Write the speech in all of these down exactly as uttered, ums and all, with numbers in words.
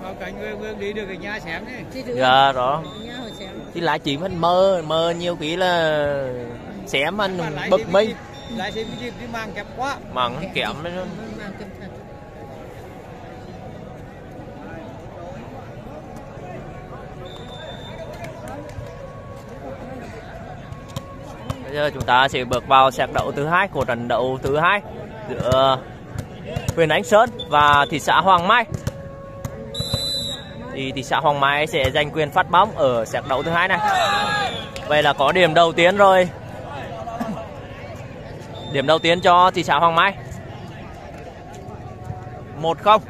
Bảo cảnh người người đi được cái nhà xem đi. Dạ đó. Chứ lại chị mình mơ mơ nhiều kỹ là xem anh bực mình. Lại xem cái đi mang kẹp quá. Mang kém đấy. Bây giờ chúng ta sẽ bước vào set đấu thứ hai của trận đấu thứ hai giữa huyện Anh Sơn và thị xã Hoàng Mai. Thì thị xã Hoàng Mai sẽ giành quyền phát bóng ở set đấu thứ hai này. Vậy là có điểm đầu tiên rồi. Điểm đầu tiên cho thị xã Hoàng Mai. một không.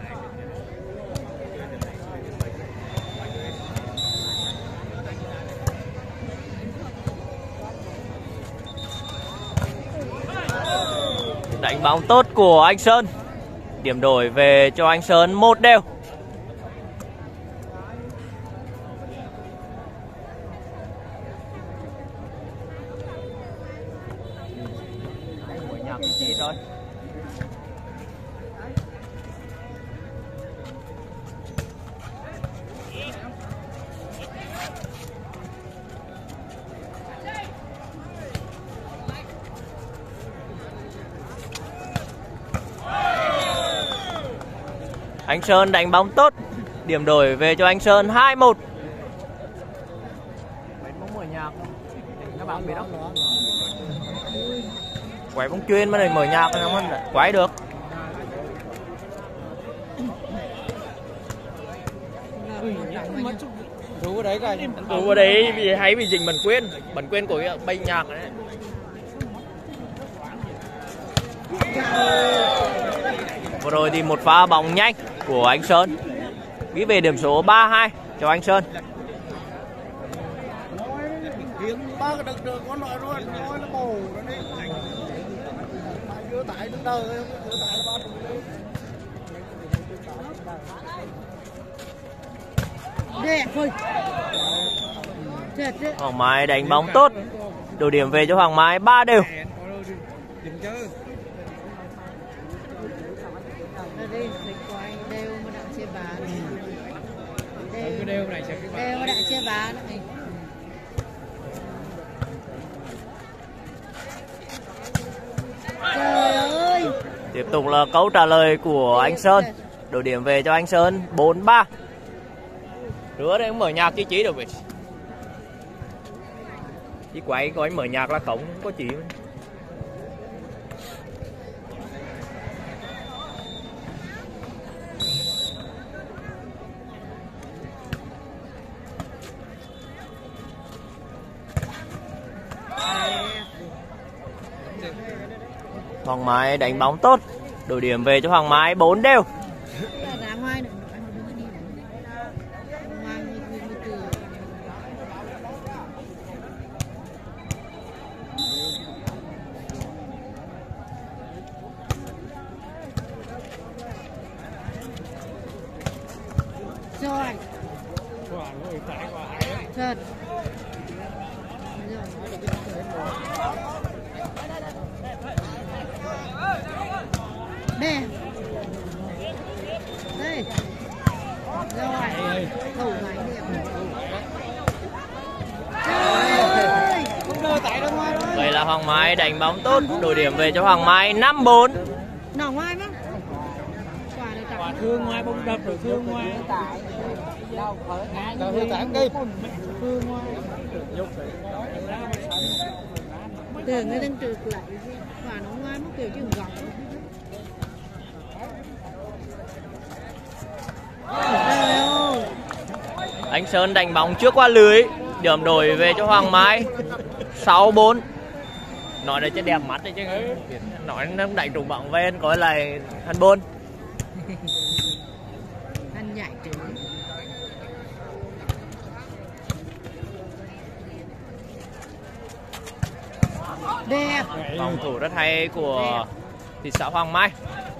Đánh bóng tốt của anh Sơn. Điểm đổi về cho anh Sơn một đều. Rồi. Anh Sơn đánh bóng tốt. Điểm đổi về cho anh Sơn hai một. Các bạn biết không? Quay bóng chuyên mà này mở nhạc không anh quay được. Đủ ở đấy cả. Đủ ở đấy vì hay bị dính bản quyền, bản quyền của bay nhạc đấy. Vừa rồi thì một pha bóng nhanh của anh Sơn ghi về điểm số ba hai cho anh Sơn. Hoàng Mai đánh bóng tốt. Đủ điểm về cho Hoàng Mai ba đều. Tiếp tục là câu trả lời của anh Sơn. Đủ điểm về cho anh Sơn bốn ba. Rứa đây cũng mở nhạc chứ chỉ được vậy. Chỉ quay coi mở nhạc là cổng không có chuyện. Hoàng Mai đánh bóng tốt. Đủ điểm về cho Hoàng Mai bốn đều. Rồi. Thật. Đây. Đây. Rồi. Thủ máy điểm. Vậy là Hoàng Mai đánh bóng tốt. Đổi điểm về cho Hoàng Mai năm bốn. Nỏ ngoài吗? Quả thương ngoài bóng đập rồi thương ngoài. Đâu thương tảng đi. Thương ngoài. Tưởng người đang trượt lại. Quả nó ngoài mất kiểu chừng gọc. Anh Sơn đánh bóng trước qua lưới. Điểm đổi về cho Hoàng Mai sáu bốn. Nói đây chứ đẹp mắt đấy chứ. Nói nó đánh trùng bóng về coi lại hành bôn. Anh nhảy trứng. Đẹp. Phòng thủ rất hay của thị xã Hoàng Mai.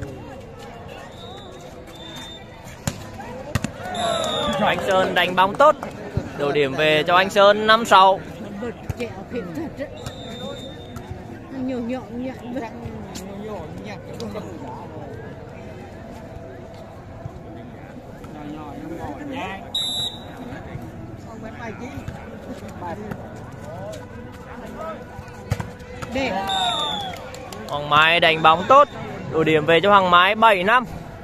Anh Sơn đánh bóng tốt. Đổi điểm về cho anh Sơn năm sáu. Bật chẹo khỉnh thật đấy. Nhiều nhộn nhận bật. Nhiều nhộn nhặt. Để Hoàng Mai đánh bóng tốt, đủ điểm về cho Hoàng Mai bảy năm.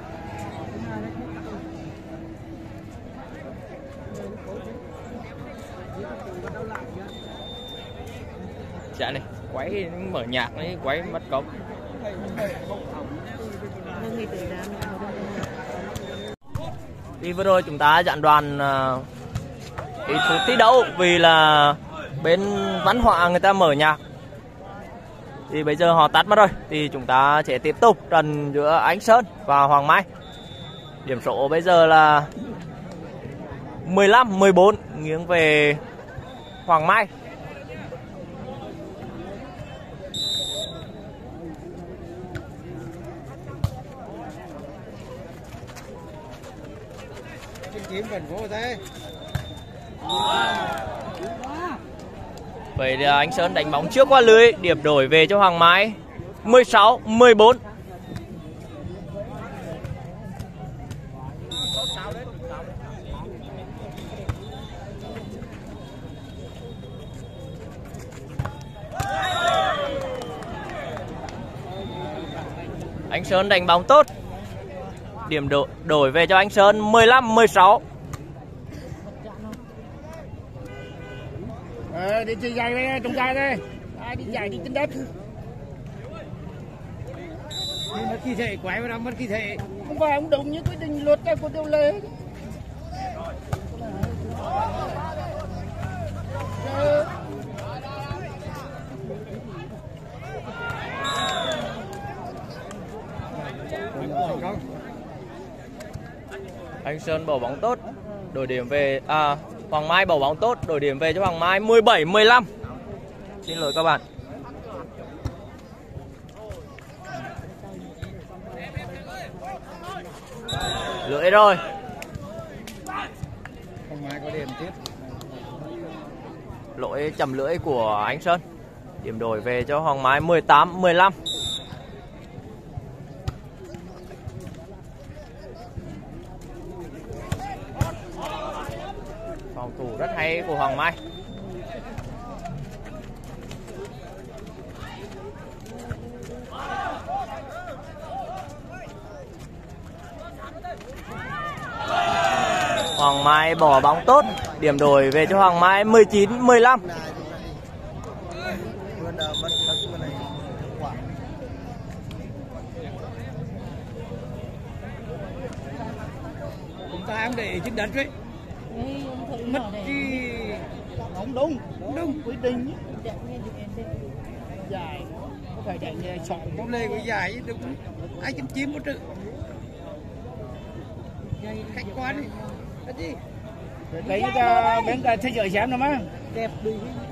Dạ này, quấy mở nhạc này, quấy mất cống. Thì vừa rồi chúng ta giảng đoàn uh, ít phút thi đấu vì là bên văn hóa người ta mở nhạc. Thì bây giờ họ tắt mất rồi. Thì chúng ta sẽ tiếp tục trận giữa Anh Sơn và Hoàng Mai. Điểm số bây giờ là mười lăm mười bốn nghiêng về Hoàng Mai. Vậy thì Anh Sơn đánh bóng trước qua lưới, điểm đổi về cho Hoàng Mai mười sáu mười bốn. Anh Sơn đánh bóng tốt, điểm đổi, đổi về cho Anh Sơn mười lăm mười sáu. Ờ, đi chơi giày đây, trồng gai đây. Ai đi giày đi trên đất. Đi mất kỳ thể, quái vào đó mất kỳ thể. Không phải ông đúng như quyết định luật này của Tiêu Lê. Anh Sơn bỏ bóng tốt, đổi điểm về à Hoàng Mai bỏ bóng tốt, đổi điểm về cho Hoàng Mai mười bảy mười lăm. Xin lỗi các bạn. Lưỡi rồi. Hoàng Mai có điểm tiếp. Lỗi chầm lưỡi của Anh Sơn. Điểm đổi về cho Hoàng Mai mười tám mười lăm. Phòng thủ rất hay của Hoàng Mai. Hoàng Mai bỏ bóng tốt, điểm đổi về cho Hoàng Mai mười chín mười lăm. Chúng ta em để trên đất đấy. Mất đi. Không đúng, Không đúng. quy định dài có phải chạy nhẹ sọ Con lê của dài chứ đúng. Ai chim chim một trự. Khách quan đi. Cái gì? lấy ra bên cái thế giới xem nó mà Đẹp đi.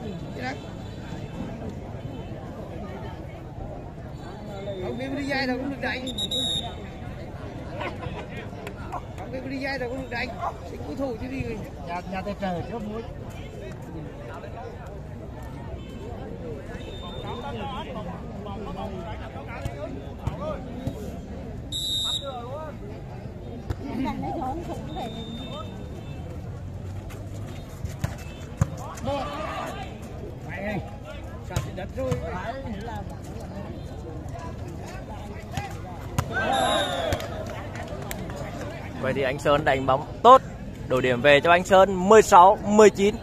Không biết đi dài đâu cũng được đánh. Không biết đi dài đâu cũng được đánh. Tính cứu thủ chứ đi. nhà nhà tay trời trước mũi. Mày ơi, sạt trên đất rồi. Vậy thì Anh Sơn đánh bóng tốt, đổi điểm về cho Anh Sơn mười sáu mười chín.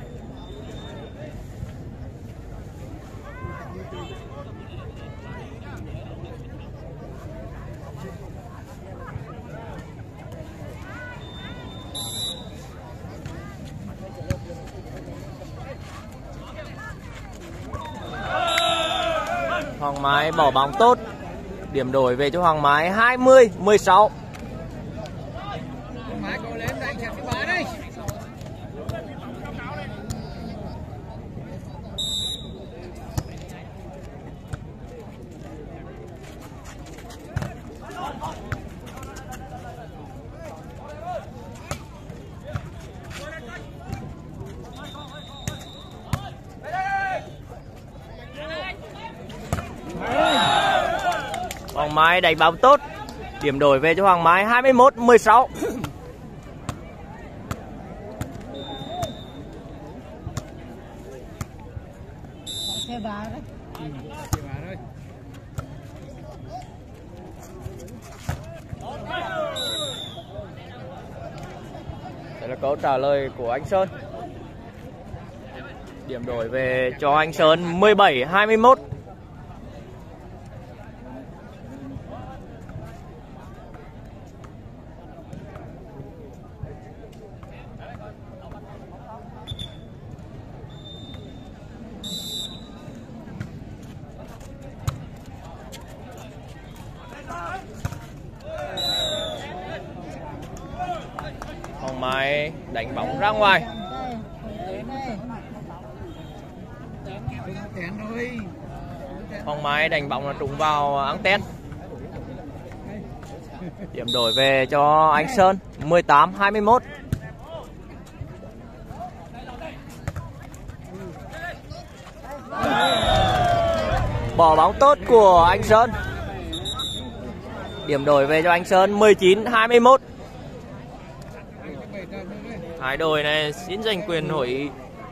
Hoàng Mai bỏ bóng tốt, điểm đổi về cho Hoàng Mai hai mươi mười sáu. Mai có lên đánh chặt cái bá đây. Hoàng Mai đánh bóng tốt, điểm đổi về cho Hoàng Mai hai mươi mốt mười sáu. bà đấy. Ừ, chị bà thôi. Đây là câu trả lời của anh Sơn. Điểm đổi về cho anh Sơn mười bảy hai mươi mốt. Hoàng Mai đánh bóng ra ngoài. Hoàng Mai đánh bóng là trúng vào anten. Điểm đổi về cho anh Sơn mười tám hai mươi mốt. Bỏ bóng tốt của anh Sơn. Điểm đổi về cho anh Sơn mười chín hai mươi mốt. Hai đội này xin giành quyền hội ý.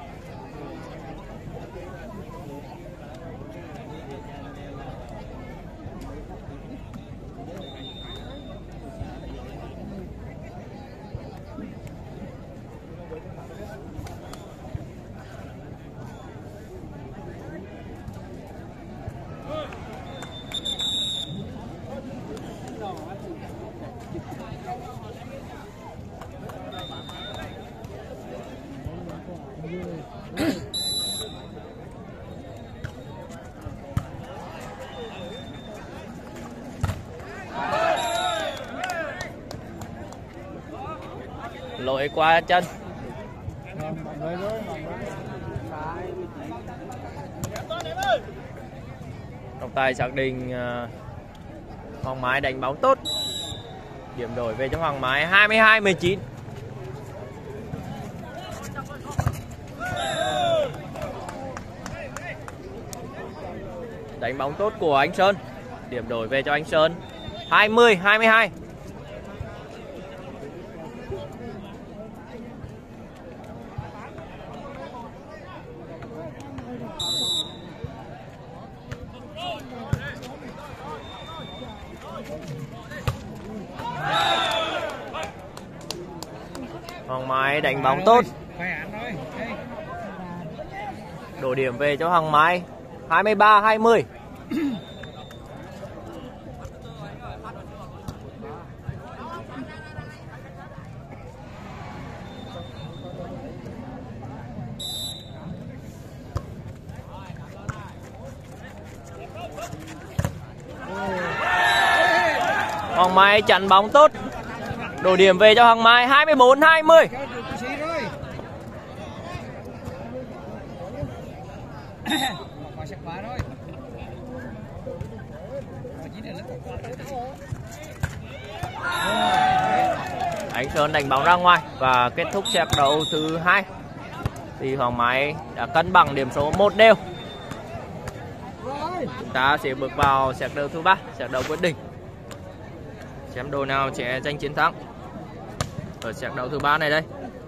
Lỗi qua chân. Trọng tài xác định uh, Hoàng Mai đánh bóng tốt. Điểm đổi về cho Hoàng Mai hai mươi hai mười chín. Đánh bóng tốt của anh Sơn. Điểm đổi về cho anh Sơn hai mươi hai mươi hai. Hoàng Mai đánh bóng tốt. Đổ điểm về cho Hoàng Mai hai mươi ba hai mươi. Hoàng Mai chặn bóng tốt. Đổ điểm về cho Hoàng Mai hai mươi bốn hai mươi. Anh Sơn đánh bóng ra ngoài và kết thúc set đấu thứ hai. Thì Hoàng Mai đã cân bằng điểm số một đều. Chúng ta sẽ bước vào set đấu thứ ba, set đấu quyết định. Xem đội nào sẽ giành chiến thắng ở set đấu thứ ba này đây.